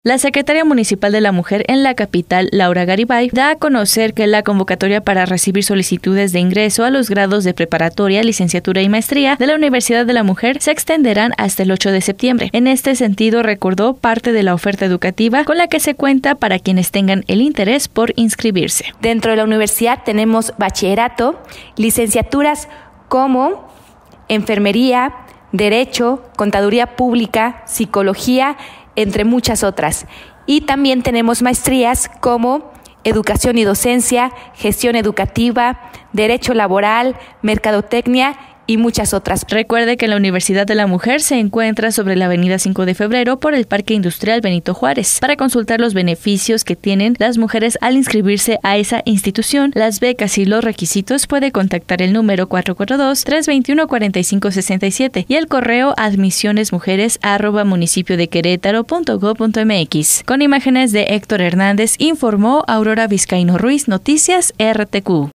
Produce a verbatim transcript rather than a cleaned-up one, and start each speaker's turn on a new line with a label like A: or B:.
A: La secretaria municipal de la Mujer en la capital, Laura Garibay, da a conocer que la convocatoria para recibir solicitudes de ingreso a los grados de preparatoria, licenciatura y maestría de la Universidad de la Mujer se extenderán hasta el ocho de septiembre. En este sentido, recordó parte de la oferta educativa con la que se cuenta para quienes tengan el interés por inscribirse.
B: Dentro de la universidad tenemos bachillerato, licenciaturas como enfermería, derecho, contaduría pública, psicología, entre muchas otras. Y también tenemos maestrías como educación y docencia, gestión educativa, derecho laboral, mercadotecnia y muchas otras.
A: Recuerde que la Universidad de la Mujer se encuentra sobre la avenida cinco de febrero por el Parque Industrial Benito Juárez. Para consultar los beneficios que tienen las mujeres al inscribirse a esa institución, las becas y los requisitos, puede contactar el número cuatro cuatro dos, tres dos uno, cuatro cinco seis siete y el correo admisionesmujeres arroba municipio de querétaro punto gob punto mx. Con imágenes de Héctor Hernández, informó Aurora Vizcaíno Ruiz, Noticias R T Q.